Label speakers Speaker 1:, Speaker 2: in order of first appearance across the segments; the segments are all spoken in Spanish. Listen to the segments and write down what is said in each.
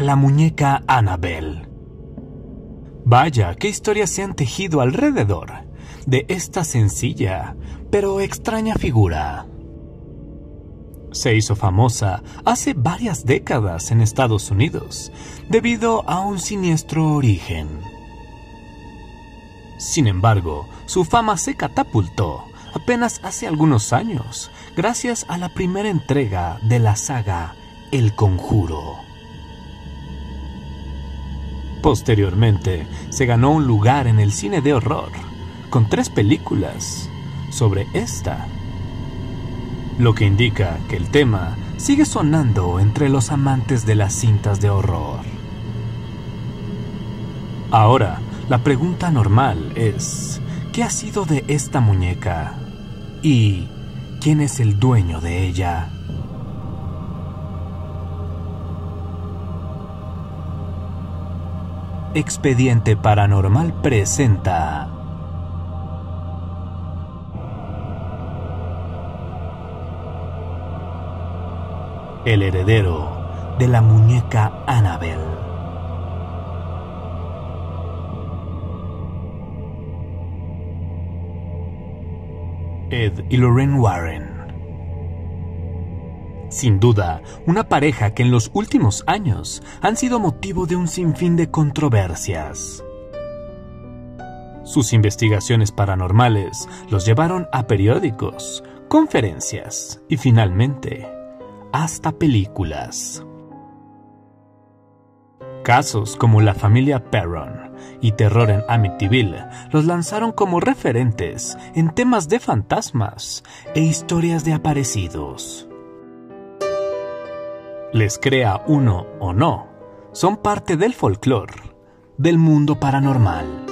Speaker 1: la muñeca Annabelle. Vaya, qué historias se han tejido alrededor de esta sencilla pero extraña figura. Se hizo famosa hace varias décadas en Estados Unidos debido a un siniestro origen. Sin embargo, su fama se catapultó apenas hace algunos años gracias a la primera entrega de la saga El Conjuro. Posteriormente, se ganó un lugar en el cine de horror con 3 películas sobre esta, lo que indica que el tema sigue sonando entre los amantes de las cintas de horror. Ahora, la pregunta normal es, ¿qué ha sido de esta muñeca? ¿Y quién es el dueño de ella? Expediente Paranormal presenta El heredero de la muñeca Annabelle. Ed y Lorraine Warren. Sin duda, una pareja que en los últimos años han sido motivo de un sinfín de controversias. Sus investigaciones paranormales los llevaron a periódicos, conferencias y finalmente hasta películas. Casos como la familia Perron y Terror en Amityville los lanzaron como referentes en temas de fantasmas e historias de aparecidos. Les crea uno o no, son parte del folclore del mundo paranormal.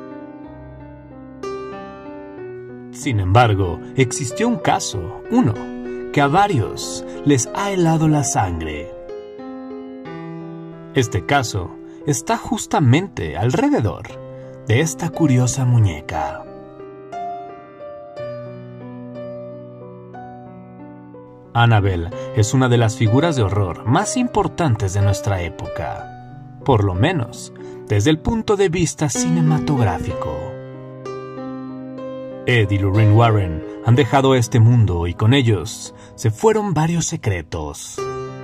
Speaker 1: Sin embargo, existió un caso, uno, que a varios les ha helado la sangre. Este caso está justamente alrededor de esta curiosa muñeca. Annabelle es una de las figuras de horror más importantes de nuestra época, por lo menos desde el punto de vista cinematográfico. Ed y Lorraine Warren han dejado este mundo y con ellos se fueron varios secretos.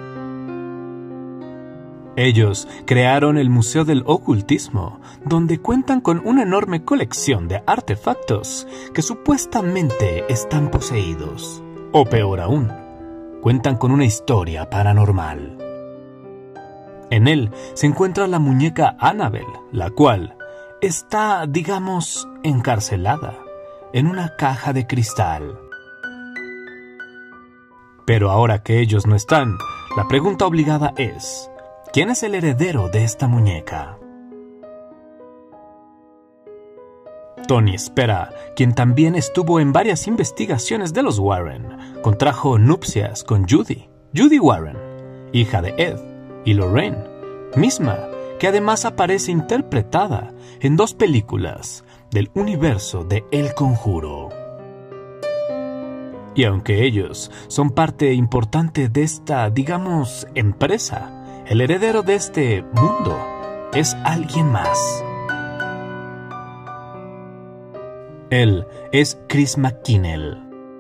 Speaker 1: Ellos crearon el Museo del Ocultismo, donde cuentan con una enorme colección de artefactos que supuestamente están poseídos. O peor aún, cuentan con una historia paranormal. En él se encuentra la muñeca Annabelle, la cual está, digamos, encarcelada en una caja de cristal. Pero ahora que ellos no están, la pregunta obligada es: ¿quién es el heredero de esta muñeca? Tony Spera, quien también estuvo en varias investigaciones de los Warren, contrajo nupcias con Judy Warren, hija de Ed, y Lorraine, misma que además aparece interpretada en 2 películas del universo de El Conjuro. Y aunque ellos son parte importante de esta, digamos, empresa, el heredero de este mundo es alguien más. Él es Chris McKinnell.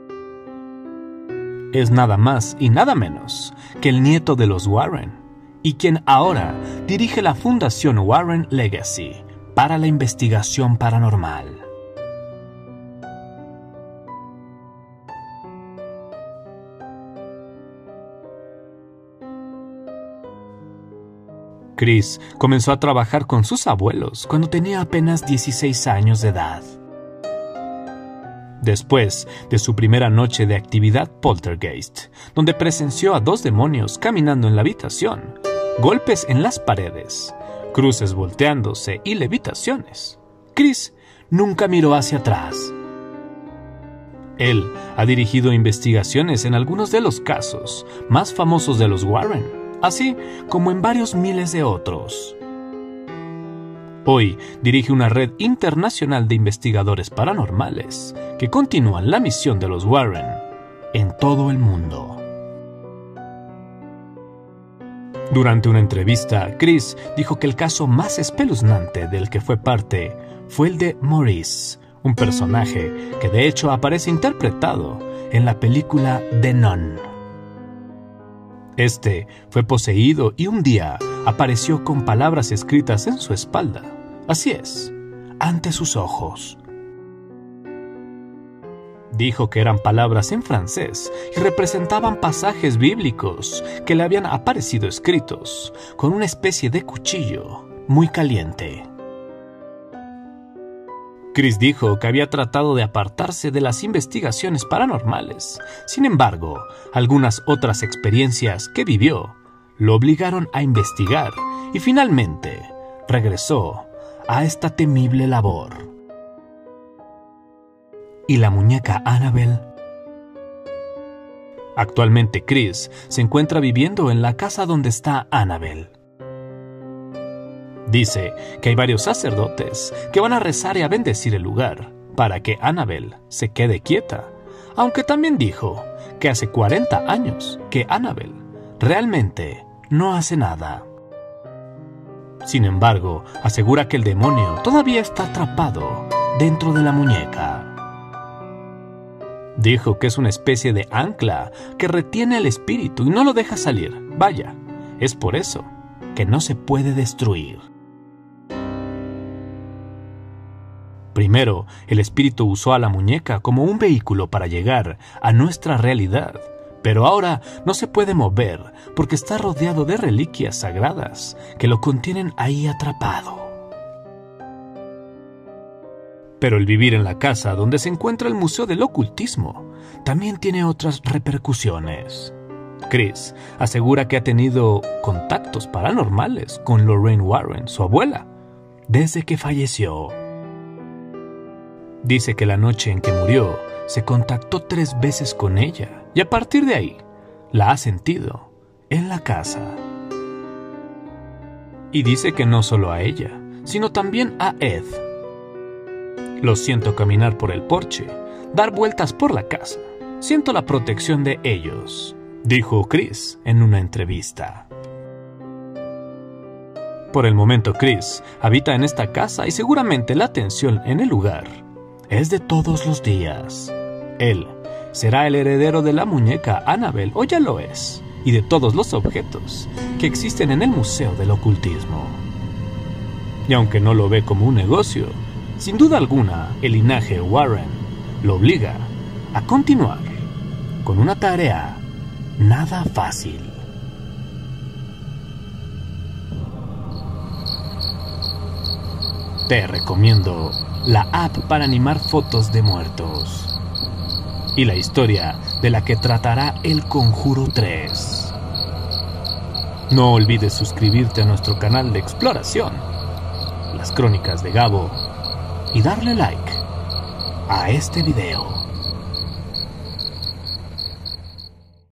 Speaker 1: Es nada más y nada menos que el nieto de los Warren, y quien ahora dirige la Fundación Warren Legacy para la investigación paranormal. Chris comenzó a trabajar con sus abuelos cuando tenía apenas 16 años de edad. Después de su primera noche de actividad poltergeist, donde presenció a 2 demonios caminando en la habitación, golpes en las paredes, cruces volteándose y levitaciones, Chris nunca miró hacia atrás. Él ha dirigido investigaciones en algunos de los casos más famosos de los Warren, así como en varios miles de otros. Hoy dirige una red internacional de investigadores paranormales que continúan la misión de los Warren en todo el mundo. Durante una entrevista, Chris dijo que el caso más espeluznante del que fue parte fue el de Maurice, un personaje que de hecho aparece interpretado en la película The Nun. Este fue poseído y un día apareció con palabras escritas en su espalda. Así es, ante sus ojos. Dijo que eran palabras en francés y representaban pasajes bíblicos que le habían aparecido escritos con una especie de cuchillo muy caliente. Chris dijo que había tratado de apartarse de las investigaciones paranormales. Sin embargo, algunas otras experiencias que vivió lo obligaron a investigar y finalmente regresó a esta temible labor. ¿Y la muñeca Annabelle? Actualmente Chris se encuentra viviendo en la casa donde está Annabelle. Dice que hay varios sacerdotes que van a rezar y a bendecir el lugar para que Annabelle se quede quieta, aunque también dijo que hace 40 años que Annabelle realmente no hace nada. Sin embargo, asegura que el demonio todavía está atrapado dentro de la muñeca. Dijo que es una especie de ancla que retiene el espíritu y no lo deja salir. Vaya, es por eso que no se puede destruir. Primero, el espíritu usó a la muñeca como un vehículo para llegar a nuestra realidad, pero ahora no se puede mover porque está rodeado de reliquias sagradas que lo contienen ahí atrapado. Pero el vivir en la casa donde se encuentra el Museo del Ocultismo también tiene otras repercusiones. Chris asegura que ha tenido contactos paranormales con Lorraine Warren, su abuela, desde que falleció. Dice que la noche en que murió se contactó 3 veces con ella y a partir de ahí la ha sentido en la casa. Y dice que no solo a ella, sino también a Ed. Lo siento caminar por el porche, dar vueltas por la casa. Siento la protección de ellos, dijo Chris en una entrevista. Por el momento Chris habita en esta casa y seguramente la atención en el lugar es de todos los días. Él será el heredero de la muñeca Annabelle, o ya lo es, y de todos los objetos que existen en el Museo del Ocultismo. Y aunque no lo ve como un negocio, sin duda alguna, el linaje Warren lo obliga a continuar con una tarea nada fácil. Te recomiendo la app para animar fotos de muertos y la historia de la que tratará El Conjuro 3. No olvides suscribirte a nuestro canal de exploración, Las Crónicas de Gabo, y darle like a este video.